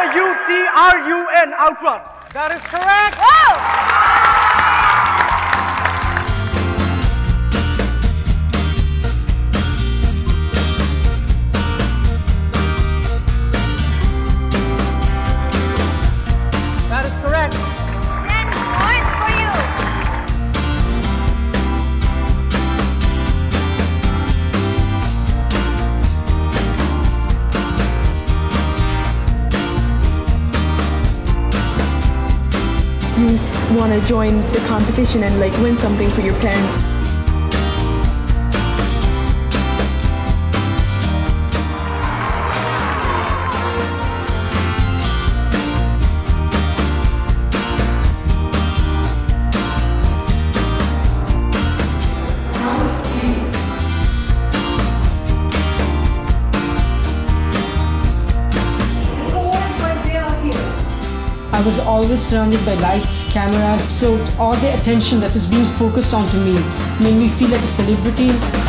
O-U-T-R-U-N, outrun. That is correct. That is correct. 10 points for you. You want to join the competition and like win something for your parents. I was always surrounded by lights, cameras, so all the attention that was being focused onto me made me feel like a celebrity.